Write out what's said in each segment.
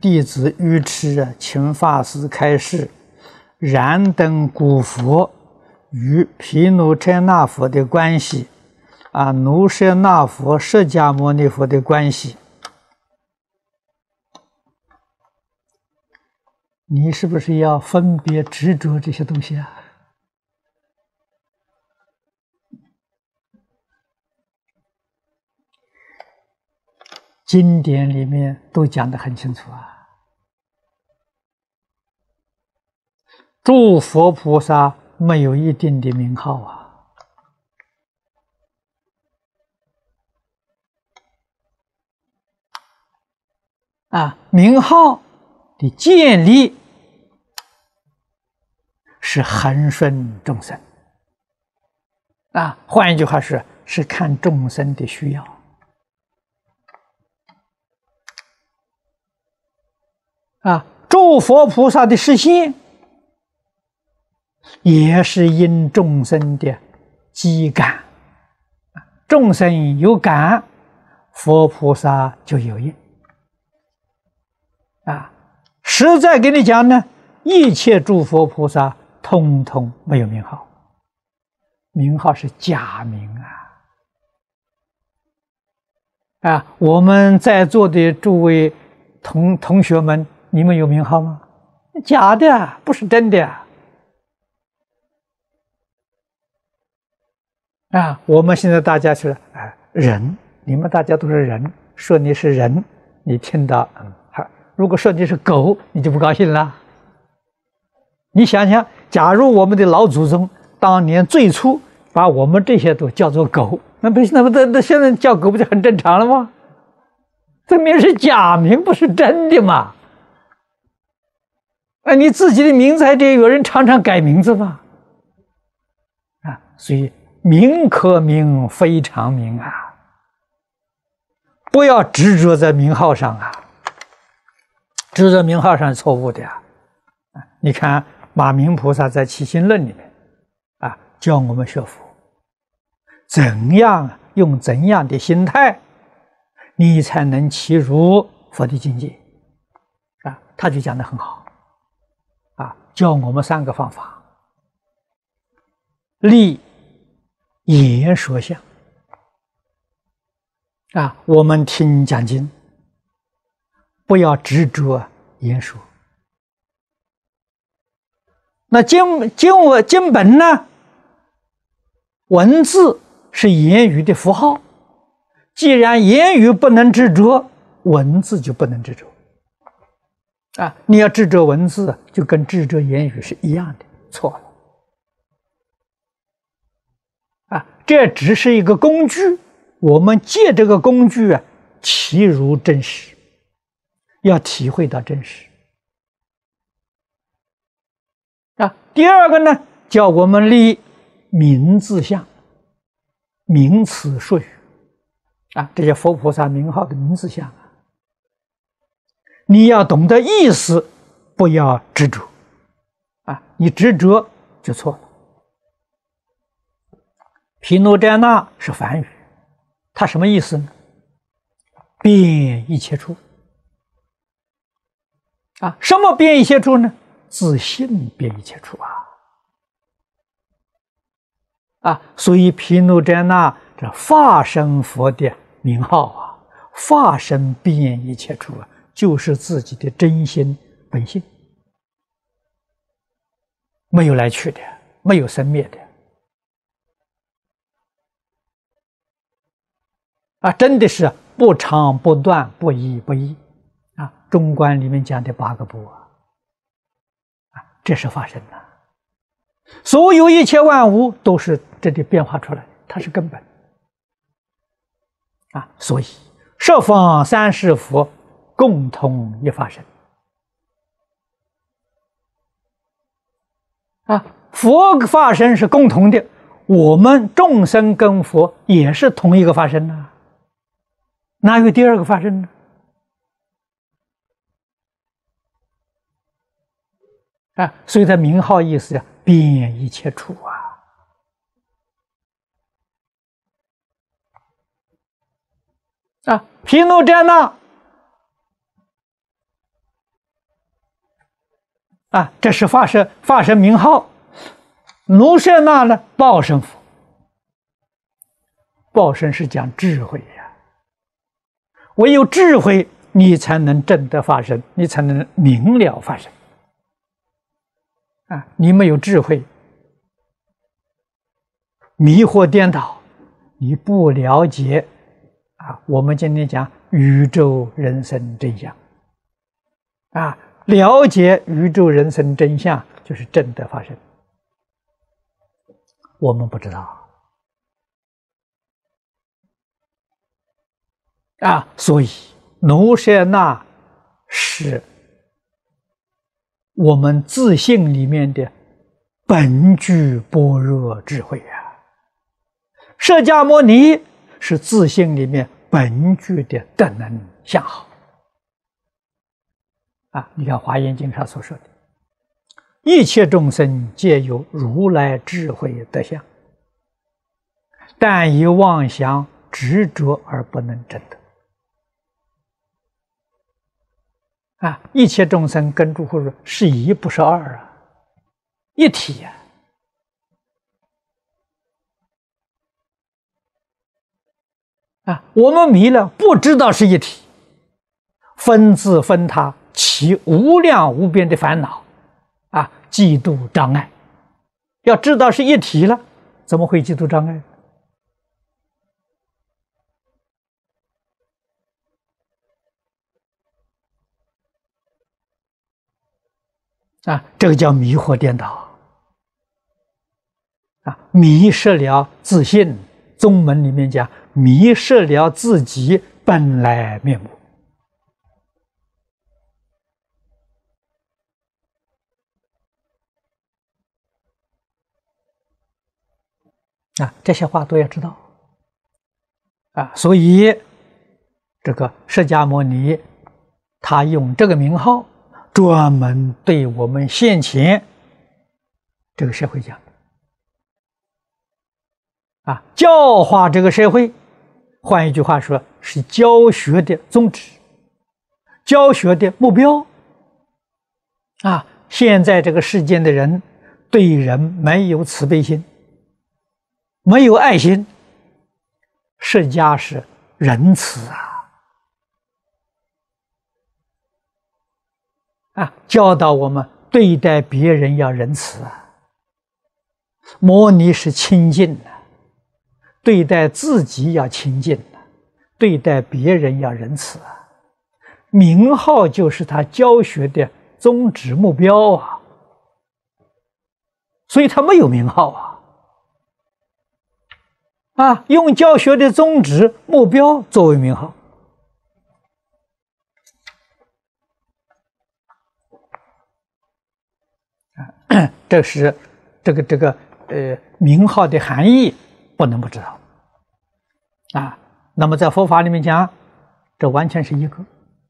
弟子愚痴请法师开示，燃灯古佛与毗卢遮那佛的关系，卢舍那佛、释迦牟尼佛的关系，你是不是要分别执着这些东西啊？经典里面都讲得很清楚啊。诸佛菩萨没有一定的名号名号的建立是恒顺众生换一句话是看众生的需要诸佛菩萨的示现也是因众生的机感，众生有感，佛菩萨就有应实在给你讲呢，一切诸佛菩萨通通没有名号，名号是假名我们在座的诸位同学们，你们有名号吗？假的，不是真的我们现在大家是人，你们大家都是人，说你是人，你听到如果说你是狗，你就不高兴了。你想想，假如我们的老祖宗当年最初把我们这些都叫做狗，那现在叫狗不就很正常了吗？这名是假名，不是真的嘛？你自己的名字还得有人常常改名字嘛？所以名可名，非常名不要执着在名号上执着名号上是错误的你看马明菩萨在《起心论》里面教我们学佛，用怎样的心态，你才能契入佛的境界他就讲得很好教我们3个方法：立言说相我们听讲经不要执着言说。那经本呢？文字是言语的符号，既然言语不能执着，文字就不能执着你要执着文字，就跟执着言语是一样的，错了这只是一个工具，我们借这个工具契入真实，要体会到真实第二个呢，叫我们立名字相，名词术语这些佛菩萨名号的名字相你要懂得意思，不要执着你执着就错了。毗卢遮那是梵语，它什么意思呢？遍一切处什么遍一切处呢？自性遍一切处所以毗卢遮那这法身佛的名号法身遍一切处就是自己的真心本性，没有来去的，没有生灭的真的是不长不断，不依不异中观里面讲的8个不这是法身所有一切万物都是这里变化出来的，它是根本所以十方三世佛共同一法身佛法身是共同的，我们众生跟佛也是同一个法身哪有第二个法身呢？所以它名号意思遍一切处毗卢遮那啊，这是法身名号。卢舍那呢，报身佛。报身是讲智慧呀，唯有智慧，你才能证得法身，你才能明了法身。啊，你没有智慧，迷惑颠倒，你不了解啊。我们今天讲宇宙人生真相，啊，了解宇宙人生真相就是证得法身。我们不知道。啊，所以卢舍那是我们自性里面的本具般若智慧啊。释迦牟尼是自性里面本具的德能相好啊。你看《华严经》上所说的，一切众生皆有如来智慧德相，但以妄想执着而不能证得。啊，一切众生跟诸佛说是一不是二啊，一体呀。啊，我们迷了，不知道是一体，分自分他，起无量无边的烦恼，啊，嫉妒障碍。要知道是一体了，怎么会嫉妒障碍？啊，这个叫迷惑颠倒，啊，迷失了自信。宗门里面讲，迷失了自己本来面目。啊，这些话都要知道。啊，所以这个释迦牟尼他用这个名号，专门对我们现前这个社会讲的。啊，教化这个社会，换一句话说，是教学的宗旨，教学的目标。啊，现在这个世间的人对人没有慈悲心，没有爱心。释迦是仁慈啊，啊，教导我们对待别人要仁慈啊。摩尼是清净的，对待自己要清净的，对待别人要仁慈啊。名号就是他教学的宗旨目标啊，所以他没有名号啊。啊，用教学的宗旨目标作为名号。啊，这是这个名号的含义，不能不知道。啊，那么在佛法里面讲，这完全是一个。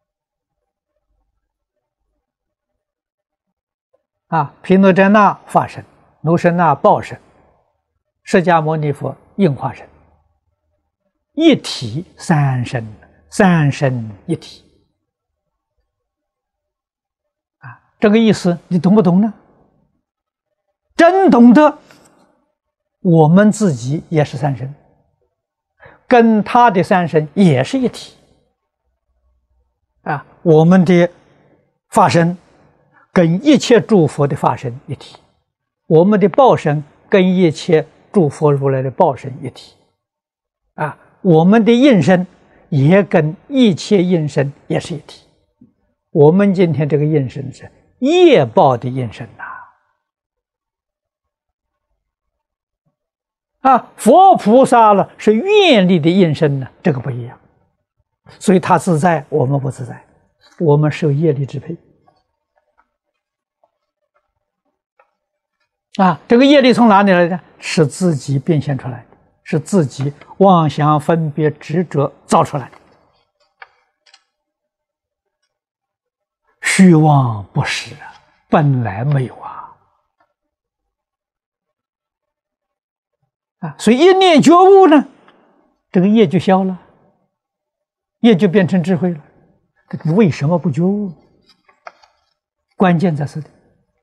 啊，毗卢遮那法身，卢舍那报身，释迦牟尼佛应化身，一体三身，三身一体。啊，这个意思你懂不懂呢？真懂得，我们自己也是三身，跟他的三身也是一体。啊，我们的法身跟一切诸佛的法身一体，我们的报身跟一切诸佛如来的报身一体。啊，我们的应身也跟一切应身也是一体。我们今天这个应身是业报的应身呐。啊，佛菩萨了是愿力的应身呢，这个不一样。所以他自在，我们不自在，我们受业力支配。啊，这个业力从哪里来的？是自己变现出来的，是自己妄想分别执着造出来的。虚妄不实啊，本来没有啊。啊，所以一念觉悟呢，这个业就消了，业就变成智慧了。这个为什么不觉悟？关键在这里，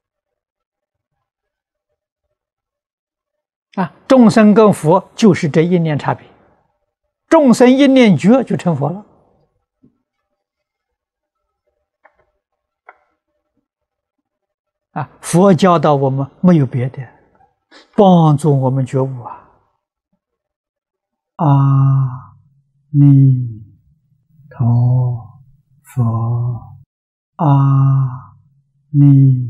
众生跟佛就是这一念差别，众生一念觉就成佛了。佛教导我们没有别的，帮助我们觉悟啊！阿弥陀佛，阿弥